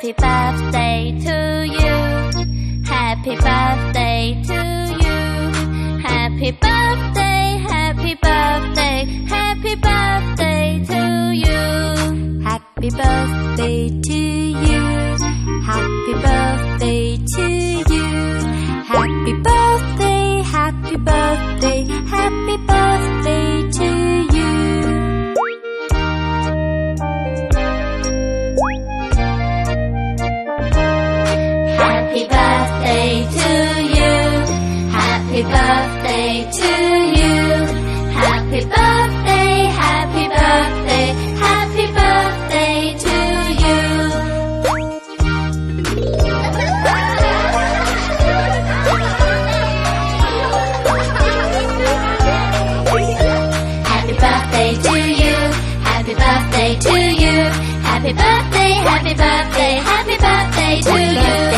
Happy birthday to you. Happy birthday to you. Happy birthday, happy birthday, happy birthday to you. Happy birthday to you. Happy birthday to you. Happy birthday, happy birthday, happy birthday to you. Happy birthday to you. Happy birthday to you. Happy birthday, happy birthday, happy birthday to you. Happy birthday to you. Happy birthday to you. Happy birthday, happy birthday, happy birthday to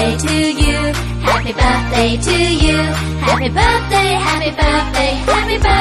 you. Happy birthday to you. Happy birthday, happy birthday, happy birthday.